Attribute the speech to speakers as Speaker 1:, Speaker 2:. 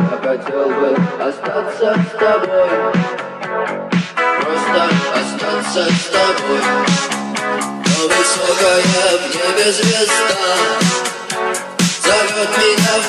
Speaker 1: Я хотел бы остаться с тобой, просто остаться с тобой. Но высокая в небе звезда зовет меня